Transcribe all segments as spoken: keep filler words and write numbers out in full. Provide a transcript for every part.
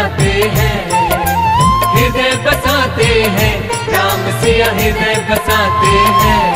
बसाते हैं, हृदय बसाते हैं, राम सिया हृदय बसाते हैं।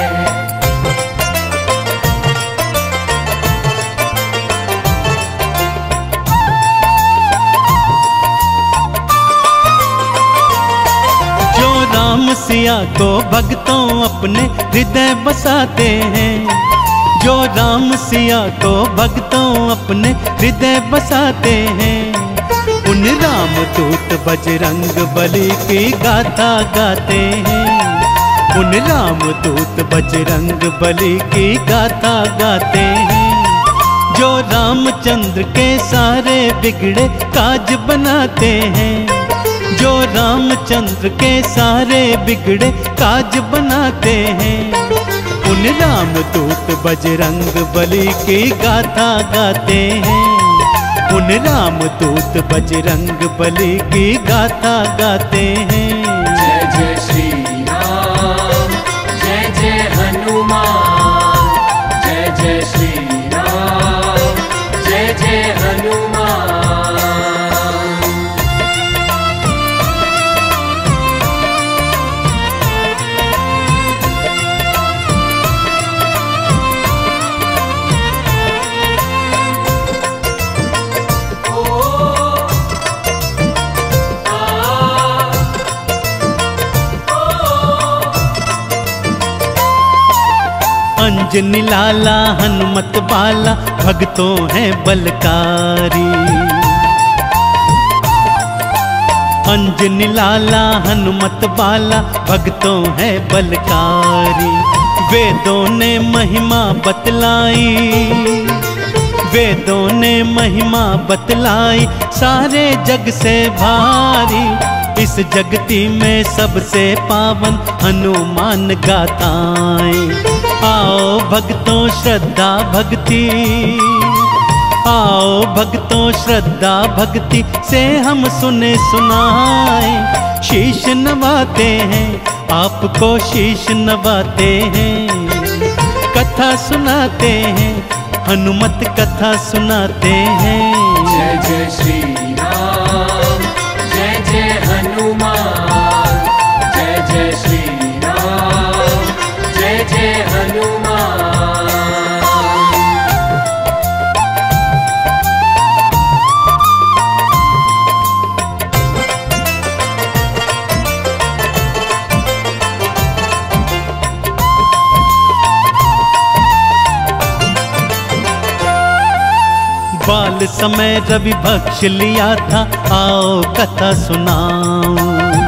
जो राम सिया को भक्तों अपने हृदय बसाते हैं, जो राम सिया को भक्तों अपने हृदय बसाते हैं, उन राम दूत बजरंग बली की गाथा गाते हैं, उन राम दूत बजरंग बली की गाथा गाते हैं। जो रामचंद्र के सारे बिगड़े काज बनाते हैं, जो रामचंद्र के सारे बिगड़े काज बनाते हैं, उन राम दूत बजरंग बली की गाथा गाते हैं, उन राम दूत बजरंग बली की गाथा गाते हैं। जय जय श्री राम, जय जय हनुमान, जय जय श्री राम, जय जय हनुमान। अंजनी लाला हनुमत बाला भक्तों है बलकारी, अंजनी लाला हनुमत बाला भक्तों है बलकारी। वेदों ने महिमा बतलाई, वेदों ने महिमा बतलाई, सारे जग से भारी। इस जगती में सबसे पावन हनुमान गाथाएं। आओ भक्तों श्रद्धा भक्ति, आओ भक्तों श्रद्धा भक्ति से हम सुने सुनाए। शीश नवाते हैं, आपको शीश नवाते हैं, कथा सुनाते हैं, हनुमत कथा सुनाते हैं। जय जय श्री राम, जय जय हनुमान, जय जय श्री राम, जय जय हनुमान। बाल समय रवि भक्ष लिया था, आओ कथा सुनाऊं।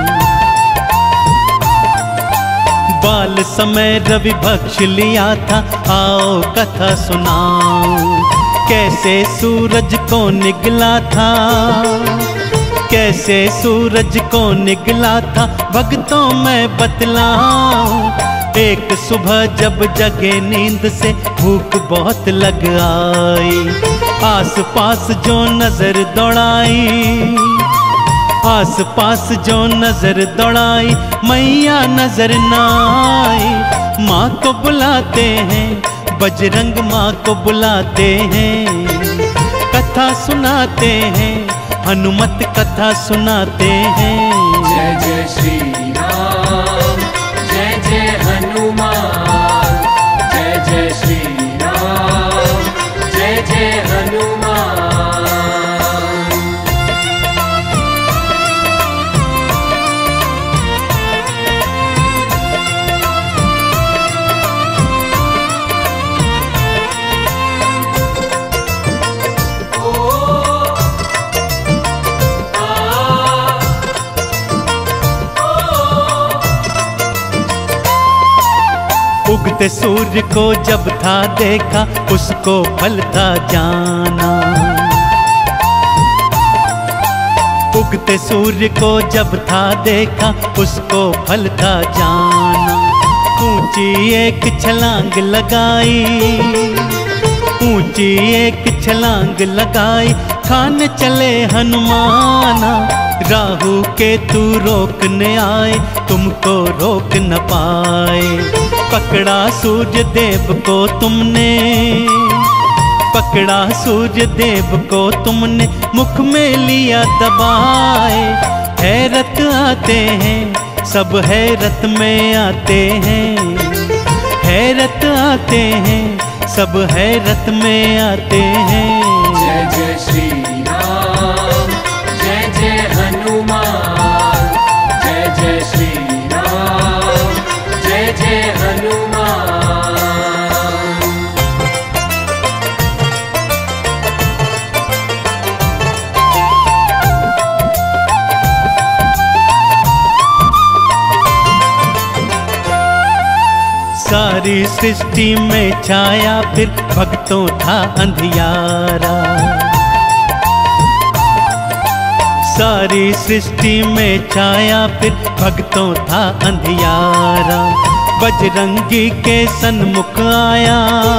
बाल समय रवि भक्ष लिया था, आओ कथा सुनाऊं। कैसे सूरज को निकला था, कैसे सूरज को निकला था, भक्तों में बतलाऊं। एक सुबह जब जगे नींद से भूख बहुत लग आई, आस पास जो नजर दौड़ाई, आस पास जो नजर दौड़ाई, मैया नजर न आई। माँ को बुलाते हैं, बजरंग माँ को बुलाते हैं, कथा सुनाते हैं, हनुमत कथा सुनाते हैं। जय जय श्री राम, जय जय हनुमान, जय जय श्री राम, जय जय हनुमान। उगते सूर्य को जब था देखा, उसको फल था जाना। उगते सूर्य को जब था देखा, उसको फल था जाना। ऊंची एक छलांग लगाई, ऊंची एक छलांग लगाई, खाने चले हनुमाना। राहु केतु रोकने आए, तुमको रोक न पाए। पकड़ा सूर्य देव को तुमने, पकड़ा सूर्य देव को तुमने, मुख में लिया दबाए। हैरत आते हैं सब हैरत में आते हैं, हैरत आते हैं सब हैरत में आते हैं। जय जय श्री राम, जय जय हनुमान, जय जय श्री राम, जय जय हनुमान। सारी सृष्टि में छाया फिर भक्तों था अंधियारा, सारी सृष्टि में छाया फिर भक्तों था अंधियारा। बजरंगी के सन्मुख आया,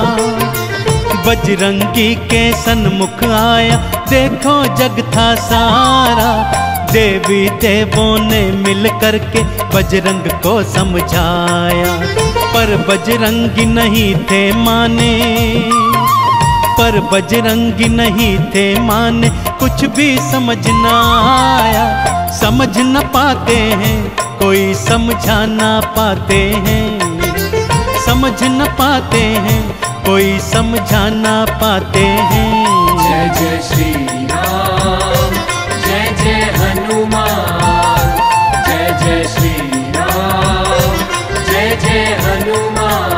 बजरंगी के सन्मुख आया, देखो जग था सारा। देवी देवों ने मिल करके बजरंग को समझाया, पर बजरंगी नहीं थे माने, पर बजरंगी नहीं थे माने, कुछ भी समझ ना आया। समझ न पाते हैं कोई समझा ना पाते हैं, समझ न पाते हैं कोई समझा ना पाते हैं। जय जय श्री राम, जय जय हनुमान, जय जय श्री राम, जय जय हनुमान।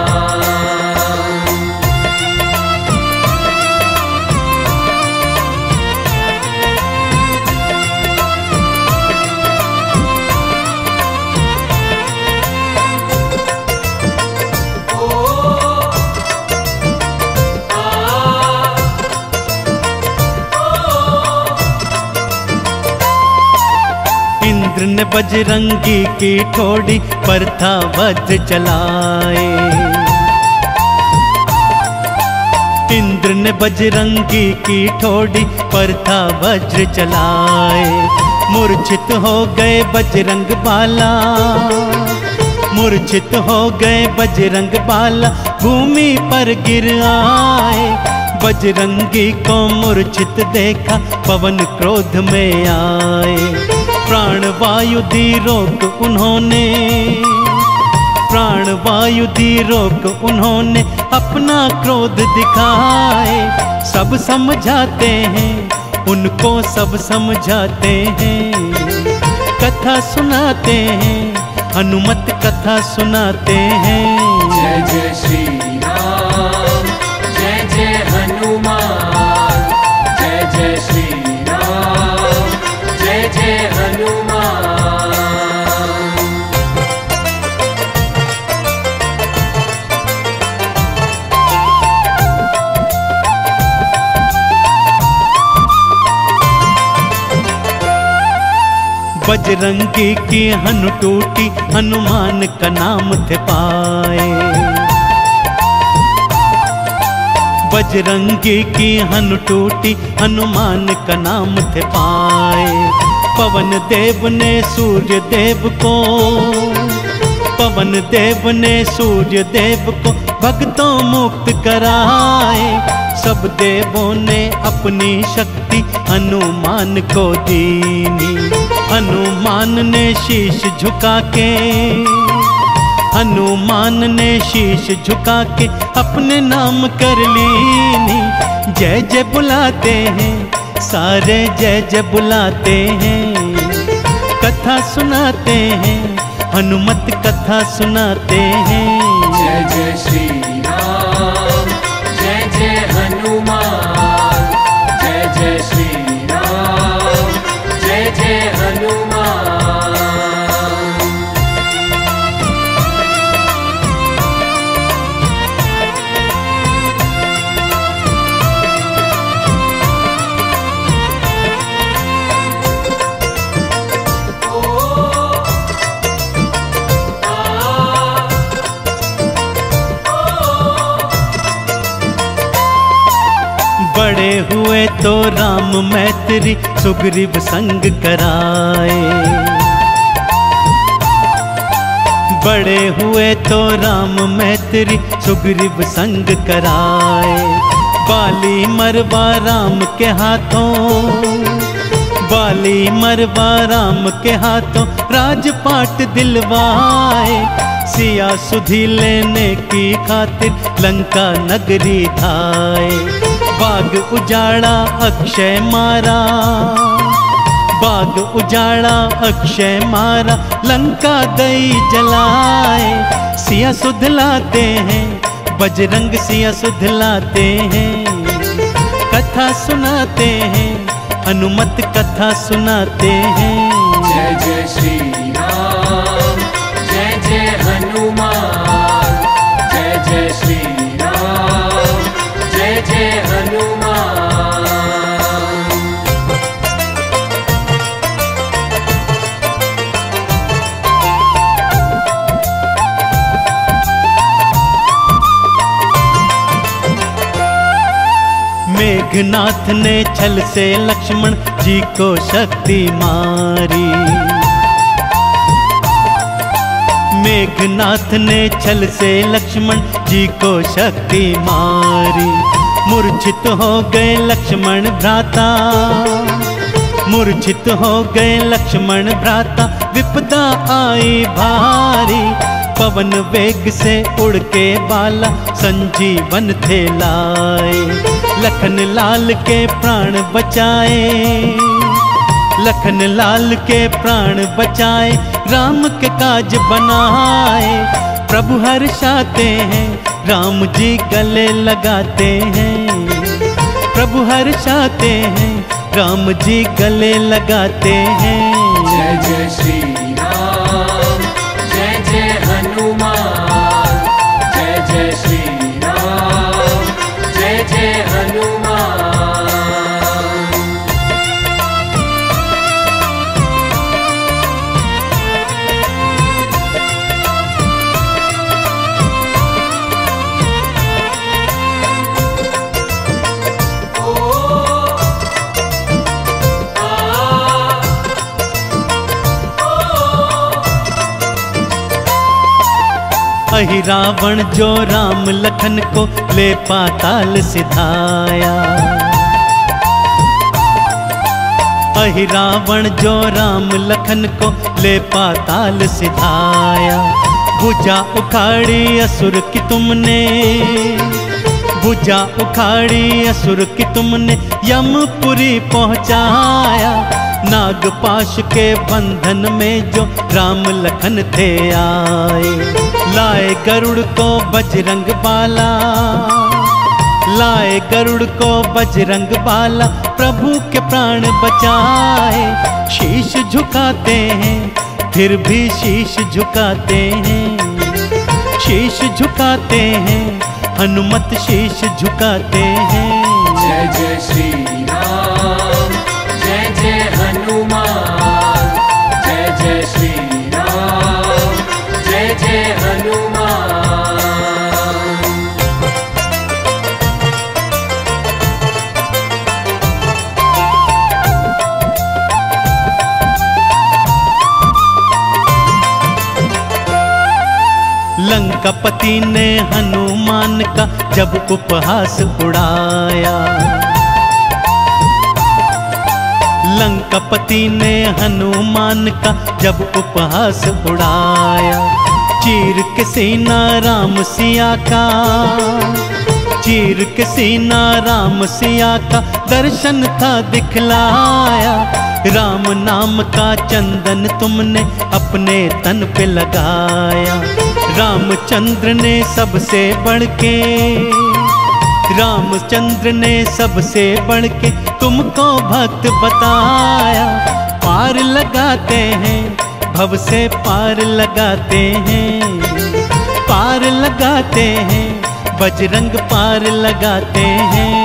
इंद्र ने बजरंगी की ठोड़ी पर था वज्र चलाए, इंद्र ने बजरंगी की ठोड़ी पर था वज्र चलाए। मूर्छित हो गए बजरंग बाला, मूर्छित हो गए बजरंग बाला, भूमि पर गिर आए। बजरंगी को मूर्छित देखा पवन क्रोध में आए, प्राण वायु दी रोक उन्होंने, प्राण वायु दी रोक उन्होंने, अपना क्रोध दिखाए। सब समझाते हैं उनको, सब समझाते हैं, कथा सुनाते हैं हनुमत कथा सुनाते हैं। जय जय श्री राम, जय जय हनुमान, जय जय श्री राम, जय जय हनुमान। बजरंगी की हनु टूटी, हनुमान का नाम थे पाए। बजरंगी की हनु टूटी, हनुमान का नाम थे पाए। पवन देव ने सूर्य देव को, पवन देव ने सूर्य देव को भक्तों मुक्त कराए। सब देवों ने अपनी शक्ति हनुमान को दीनी, हनुमान ने शीश झुका के, हनुमान ने शीश झुका के अपने नाम कर लीनी। जय जय बुलाते हैं सारे, जय जय बुलाते हैं, कथा सुनाते हैं हनुमत कथा सुनाते हैं। जय जय श्री राम, जय जय हनुमान, जय जय श्री राम, जय जय हनुमान। बड़े हुए तो राम मैत्री सुग्रीव संग कराए, बड़े हुए तो राम मैत्री सुग्रीव संग कराए। बाली मरवा राम के हाथों, बाली मरवा राम के हाथों राजपाट दिलवाए। सिया सुधी लेने की खातिर लंका नगरी धाए। बाग उजाड़ा अक्षय मारा, बाग उजाड़ा अक्षय मारा, लंका गई जलाए। सिया सुधलाते हैं बजरंग, सिया सुधलाते हैं, कथा सुनाते हैं, हनुमत कथा सुनाते हैं। जय जय श्री राम, जय जय हनुमान, जय जय श्री राम, जय जय हनुमान। मेघनाथ ने छल से लक्ष्मण जी को शक्ति मारी। मेघनाथ ने छल से लक्ष्मण जी को शक्ति मारी। मूर्छित हो गए लक्ष्मण भ्राता, मूर्छित हो गए लक्ष्मण भ्राता, विपदा आई भारी। पवन वेग से उड़ के बाला संजीवन थे लाए। लखन लाल के प्राण बचाए, लखन लाल के प्राण बचाए, राम के काज बनाए। प्रभु हर्षाते हैं, राम जी गले लगाते हैं। प्रभु हर्षाते हैं, राम जी गले लगाते हैं। जय जय श्री राम, जय जय हनुमान, जय जय श्री राम, जय जय हनुमान। अहि रावण जो राम लखन को ले पाताल सिधाया। अहि रावण जो राम लखन को ले पाताल सिधाया। भुजा उखाड़ी असुर की तुमने, भुजा उखाड़ी असुर की तुमने, यमपुरी पहुँचाया। नागपाश के बंधन में जो राम लखन थे आए। लाए गरुड़ को बजरंग बाला, लाए गरुड़ को बजरंग बाला, प्रभु के प्राण बचाए। शीश झुकाते हैं फिर भी शीश झुकाते हैं, शीश झुकाते हैं, हनुमत शीश झुकाते हैं। जय जय श्री राम, जय जय हनुमान, जय जय श्री राम, जय जय हनुमान। लंकापति ने हनुमान का जब उपहास उड़ाया। लंकापति ने हनुमान का जब उपहास उड़ाया। चीर के सीना राम सिया का, चीर के सीना राम सिया का, दर्शन था दिखलाया। राम नाम का चंदन तुमने अपने तन पे लगाया। रामचंद्र ने सबसे बढ़ के, रामचंद्र ने सबसे बढ़ के तुमको भक्त बताया। पार लगाते हैं भव से पार लगाते हैं, पार लगाते हैं, बजरंग पार लगाते हैं।